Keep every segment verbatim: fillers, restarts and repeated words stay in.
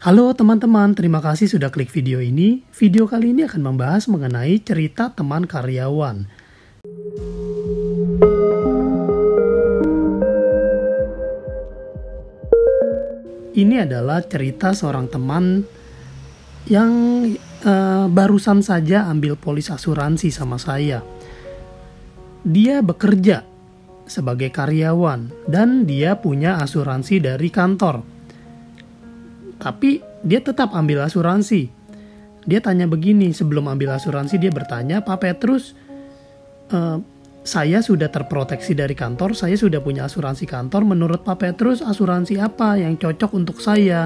Halo teman-teman, terima kasih sudah klik video ini. Video kali ini akan membahas mengenai cerita teman karyawan. Ini adalah cerita seorang teman yang uh, barusan saja ambil polis asuransi sama saya. Dia bekerja sebagai karyawan dan dia punya asuransi dari kantor. Tapi dia tetap ambil asuransi. Dia tanya begini, sebelum ambil asuransi dia bertanya, Pak Petrus, uh, saya sudah terproteksi dari kantor, saya sudah punya asuransi kantor. Menurut Pak Petrus, asuransi apa yang cocok untuk saya?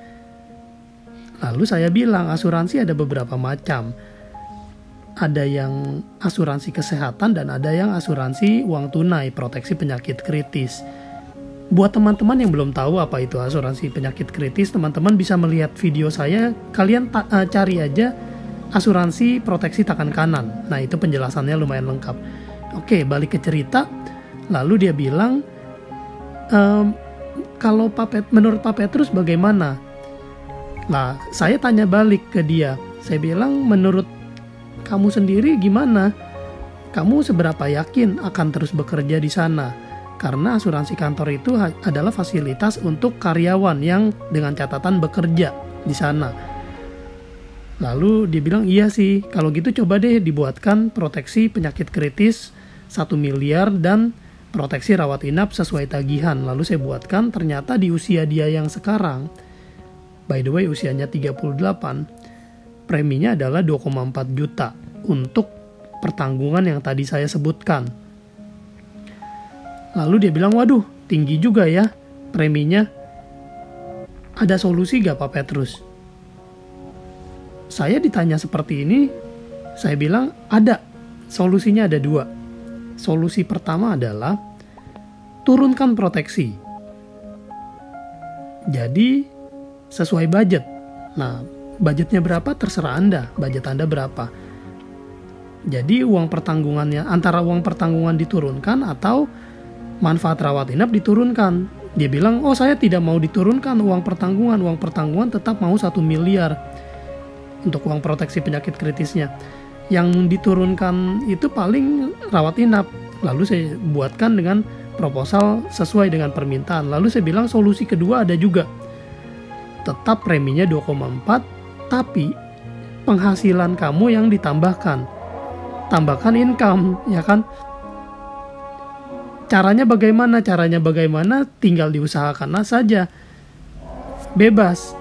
Lalu saya bilang, asuransi ada beberapa macam. Ada yang asuransi kesehatan dan ada yang asuransi uang tunai, proteksi penyakit kritis. Buat teman-teman yang belum tahu apa itu asuransi penyakit kritis, teman-teman bisa melihat video saya, kalian ta- uh, cari aja asuransi proteksi tangan kanan. Nah, itu penjelasannya lumayan lengkap. Oke, balik ke cerita. Lalu dia bilang, ehm, kalau Pak Pet- menurut Pak Petrus bagaimana? Nah, saya tanya balik ke dia. Saya bilang, menurut kamu sendiri gimana? Kamu seberapa yakin akan terus bekerja di sana? Karena asuransi kantor itu adalah fasilitas untuk karyawan yang dengan catatan bekerja di sana. Lalu dia bilang, iya sih, kalau gitu coba deh dibuatkan proteksi penyakit kritis satu miliar dan proteksi rawat inap sesuai tagihan. Lalu saya buatkan, ternyata di usia dia yang sekarang, by the way usianya tiga puluh delapan, preminya adalah dua koma empat juta untuk pertanggungan yang tadi saya sebutkan. Lalu dia bilang, waduh tinggi juga ya preminya. Ada solusi gak Pak Petrus? Saya ditanya seperti ini, saya bilang ada. Solusinya ada dua. Solusi pertama adalah turunkan proteksi. Jadi sesuai budget. Nah, budgetnya berapa terserah Anda. Budget Anda berapa. Jadi uang pertanggungannya, antara uang pertanggungan diturunkan atau manfaat rawat inap diturunkan. Dia bilang, oh saya tidak mau diturunkan uang pertanggungan. Uang pertanggungan tetap mau satu miliar untuk uang proteksi penyakit kritisnya. Yang diturunkan itu paling rawat inap. Lalu saya buatkan dengan proposal sesuai dengan permintaan. Lalu saya bilang solusi kedua ada juga. Tetap preminya dua koma empat, tapi penghasilan kamu yang ditambahkan. Tambahkan income, ya kan? Caranya bagaimana? Caranya bagaimana? Tinggal diusahakan saja. Bebas.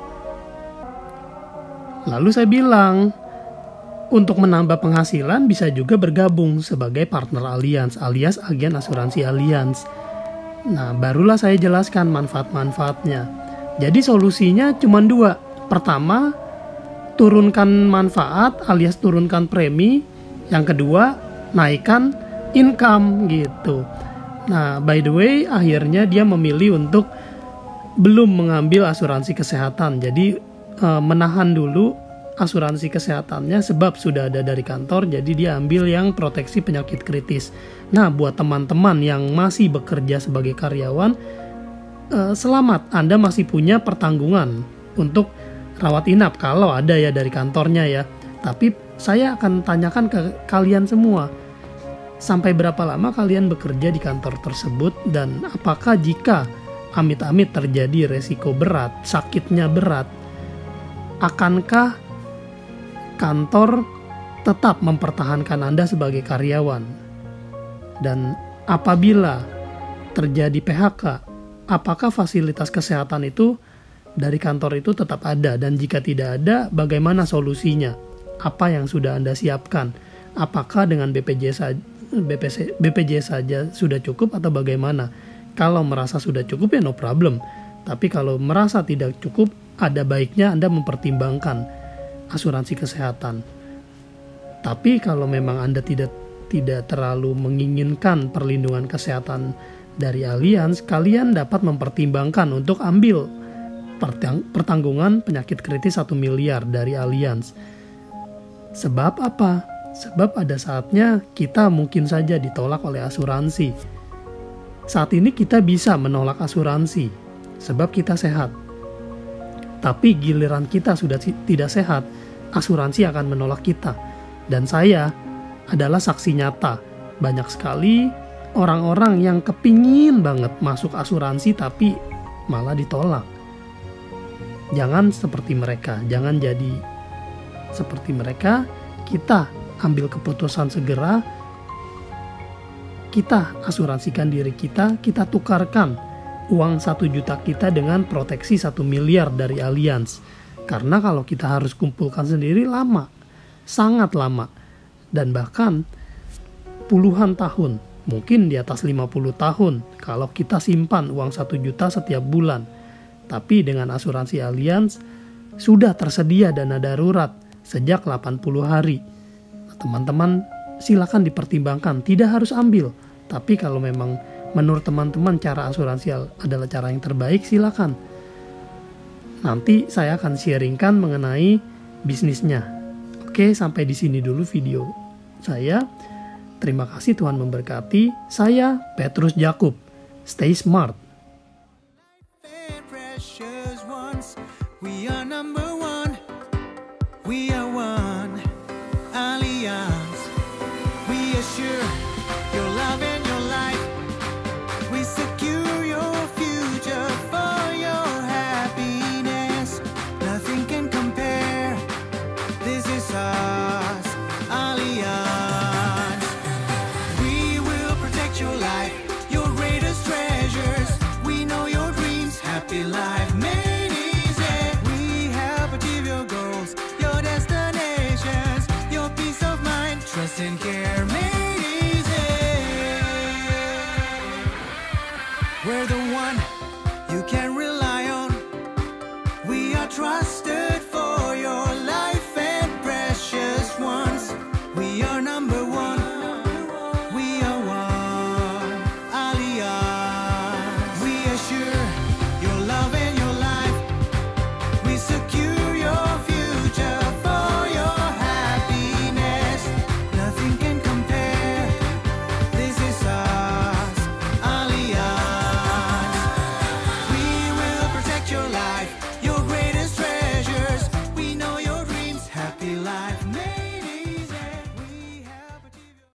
Lalu saya bilang, untuk menambah penghasilan bisa juga bergabung sebagai partner Allianz alias agen asuransi Allianz. Nah, barulah saya jelaskan manfaat-manfaatnya. Jadi solusinya cuma dua. Pertama, turunkan manfaat alias turunkan premi. Yang kedua, naikkan income gitu. Nah, by the way, akhirnya dia memilih untuk belum mengambil asuransi kesehatan. Jadi e, menahan dulu asuransi kesehatannya sebab sudah ada dari kantor. Jadi dia ambil yang proteksi penyakit kritis. Nah, buat teman-teman yang masih bekerja sebagai karyawan, e, selamat, Anda masih punya pertanggungan untuk rawat inap kalau ada ya dari kantornya ya. Tapi saya akan tanyakan ke kalian semua. Sampai berapa lama kalian bekerja di kantor tersebut, dan apakah jika amit-amit terjadi resiko berat, sakitnya berat, akankah kantor tetap mempertahankan Anda sebagai karyawan? Dan apabila terjadi P H K, apakah fasilitas kesehatan itu dari kantor itu tetap ada? Dan jika tidak ada, bagaimana solusinya? Apa yang sudah Anda siapkan? Apakah dengan B P J S saja B P C, B P J S saja sudah cukup atau bagaimana? Kalau merasa sudah cukup ya no problem. Tapi kalau merasa tidak cukup, ada baiknya Anda mempertimbangkan asuransi kesehatan. Tapi kalau memang Anda tidak tidak terlalu menginginkan perlindungan kesehatan dari Allianz, kalian dapat mempertimbangkan untuk ambil pertang- pertanggungan penyakit kritis satu miliar dari Allianz. Sebab apa? Sebab ada saatnya kita mungkin saja ditolak oleh asuransi. Saat ini kita bisa menolak asuransi sebab kita sehat. Tapi giliran kita sudah tidak sehat, asuransi akan menolak kita. Dan saya adalah saksi nyata. Banyak sekali orang-orang yang kepingin banget masuk asuransi tapi malah ditolak. Jangan seperti mereka, jangan jadi seperti mereka. Kita ambil keputusan segera, kita asuransikan diri kita, kita tukarkan uang satu juta kita dengan proteksi satu miliar dari Allianz. Karena kalau kita harus kumpulkan sendiri lama, sangat lama, dan bahkan puluhan tahun, mungkin di atas lima puluh tahun kalau kita simpan uang satu juta setiap bulan. Tapi dengan asuransi Allianz sudah tersedia dana darurat sejak delapan puluh hari. Nah, teman-teman silakan dipertimbangkan, tidak harus ambil. Tapi kalau memang menurut teman-teman cara asuransi adalah cara yang terbaik, silakan. Nanti saya akan sharingkan mengenai bisnisnya. Oke, sampai di sini dulu video saya. Terima kasih, Tuhan memberkati. Saya Petrus Jakub. Stay smart. We are number one. We are one. Allianz. We assure your love and your life. We secure your future for your happiness. Nothing can compare. This is us, Allianz. We will protect your life, your greatest treasures. We know your dreams, happy life made easy. We help achieve your goals, your destinations, your peace of mind, trust and care made easy. We're the one you can rely on. We are trusted.